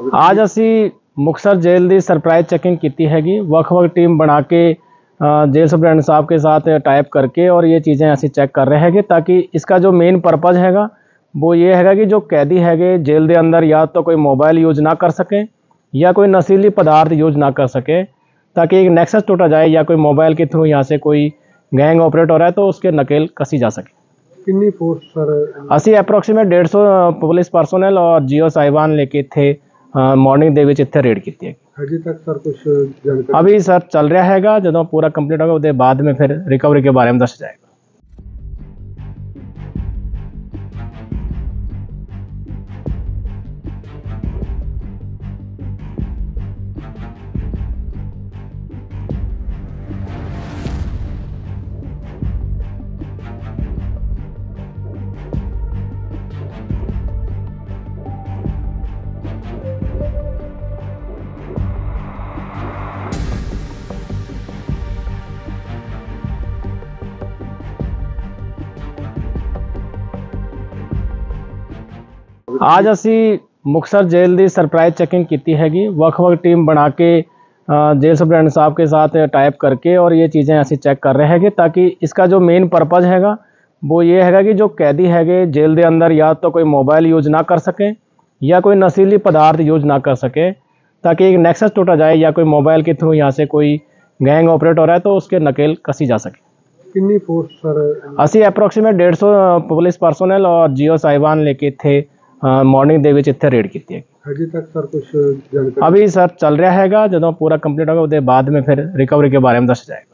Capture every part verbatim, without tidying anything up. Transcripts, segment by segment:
आज ਅਸੀਂ ਮੁਕਤਸਰ जेल की सरप्राइज चेकिंग की हैगी ਵੱਖ-ਵੱਖ टीम बना के जेल सुप्रिटेंडेंट साहब के साथ टाइप करके और ये चीज़ें ਅਸੀਂ चेक कर रहे हैं ताकि इसका जो मेन पर्पज़ हैगा वो ये हैगा कि जो कैदी हैगे जेल के अंदर या तो कोई मोबाइल यूज़ ना कर सकें या कोई नशीली पदार्थ यूज़ ना कर सके ताकि एक नेक्सस टूटा जाए या कोई मोबाइल के थ्रू यहाँ से कोई गैंग ऑपरेट हो रहा है तो उसके नकेल कसी जा सके। कितनी फोर्स सर ਅਸੀਂ अप्रोक्सीमेट डेढ़ सौ पुलिस परसोनल और जियो साहिबान लेके थे मॉर्निंग ਦੇ ਵਿੱਚ ਇੱਥੇ रेड ਕੀਤੀ है। अभी तक सर कुछ जानकारी अभी सर चल रहा हैगा ਜਦੋਂ पूरा कंप्लीट होगा उसके बाद में फिर रिकवरी के बारे में दस जाएगा। आज ਅਸੀਂ ਮੁਕਤਸਰ जेल की सरप्राइज चेकिंग की हैगी ਵੱਖ-ਵੱਖ टीम बना के जेल सुप्रिटेंडेंट साहब के साथ टाइप करके और ये चीज़ें ਅਸੀਂ चेक कर रहे हैं ताकि इसका जो मेन पर्पज़ हैगा वो ये हैगा कि जो कैदी हैगे जेल के अंदर या तो कोई मोबाइल यूज़ ना कर सकें या कोई नशीली पदार्थ यूज़ ना कर सके ताकि एक नेक्सस टूटा जाए या कोई मोबाइल के थ्रू यहाँ से कोई गैंग ऑपरेट हो रहा है तो उसके नकेल कसी जा सके। कितनी फोर्स सर ਅਸੀਂ अप्रोक्सीमेट डेढ़ सौ पुलिस परसोनल और जियो साहिबान लेके थे मॉर्निंग ਦੇ ਵਿੱਚ ਇੱਥੇ रेड ਕੀਤੀ है। अभी तक सर कुछ जानकारी अभी सर चल रहा हैगा ਜਦੋਂ पूरा कंप्लीट होगा उसके बाद में फिर रिकवरी के बारे में दस जाएगा।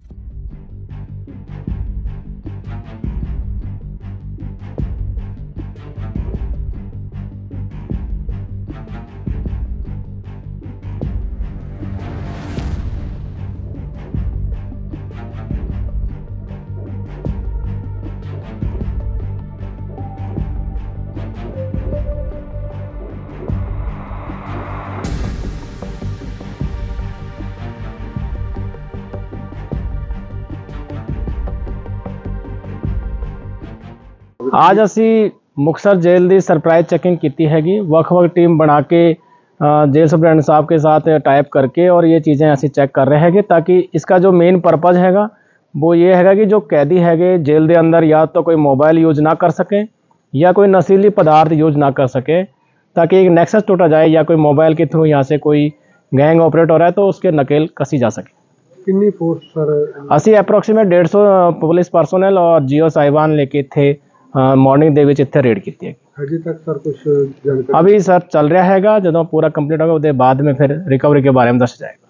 आज ਅਸੀਂ ਮੁਕਤਸਰ जेल की सरप्राइज चेकिंग की हैगी ਵੱਖ-ਵੱਖ टीम बना के जेल सुप्रिटेंडेंट साहब के साथ टाइप करके और ये चीज़ें ਅਸੀਂ चेक कर रहे हैं ताकि इसका जो मेन पर्पज़ हैगा वो ये हैगा कि जो कैदी हैगे जेल के अंदर या तो कोई मोबाइल यूज़ ना कर सकें या कोई नशीली पदार्थ यूज़ ना कर सके ताकि एक नेक्सस टूटा जाए या कोई मोबाइल के थ्रू यहाँ से कोई गैंग ऑपरेट हो रहा है तो उसके नकेल कसी जा सके। कितनी फोर्स सर ਅਸੀਂ अप्रोक्सीमेट डेढ़ सौ पुलिस परसोनल और जियो साहिबान लेके थे मॉर्निंग ਦੇ ਵਿੱਚ ਇੱਥੇ रेड ਕੀਤੀ है। अभी तक सर कुछ जानकारी अभी सर चल रहा हैगा ਜਦੋਂ पूरा कंप्लीट होगा उसके बाद में फिर रिकवरी के बारे में दस जाएगा।